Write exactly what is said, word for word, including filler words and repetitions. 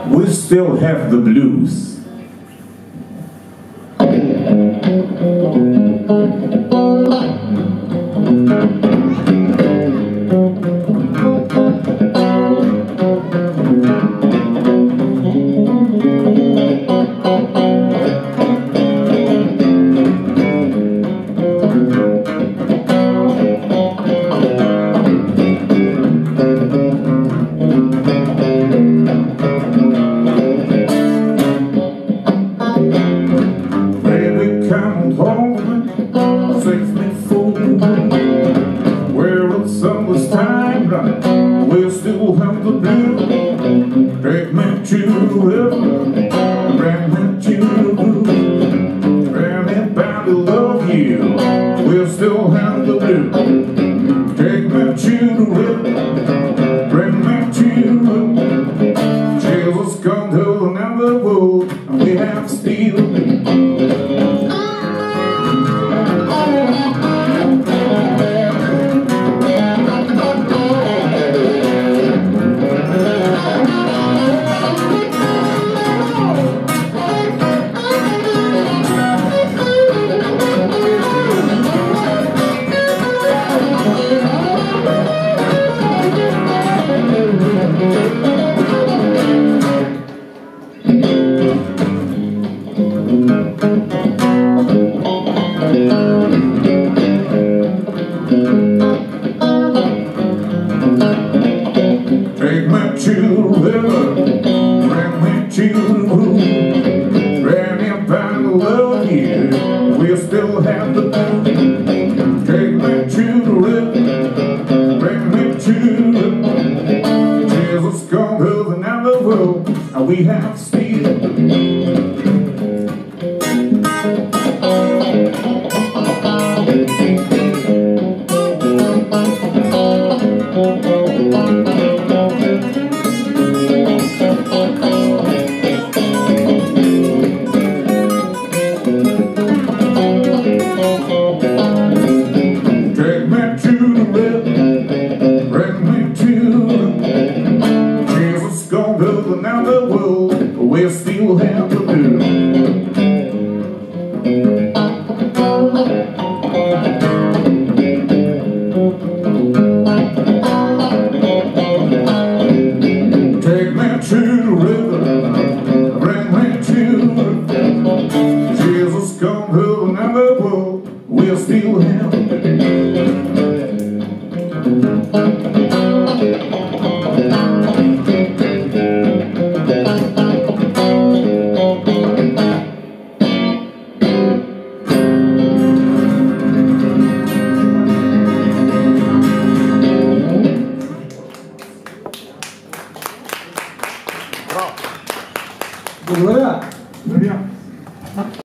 we still have the blues. Come home, six me fool. Where the summer's time right, we'll still have the blue. Take me to the river, bring me to the blue. Bring me back to love you, we'll still have the blue. Take me to the river, bring me to the blue. Jesus come to another world, and we have still blue. Take me to the river, bring me to the room. Bring me back to love you, we'll still have the blue. Take me to the river, bring me to the room. Jesus come to another world, and we have still the blue. Another world, we'll still have the blue. Take me to the river, bring me to the river. Jesus come to another world, we'll still have the Благодаря.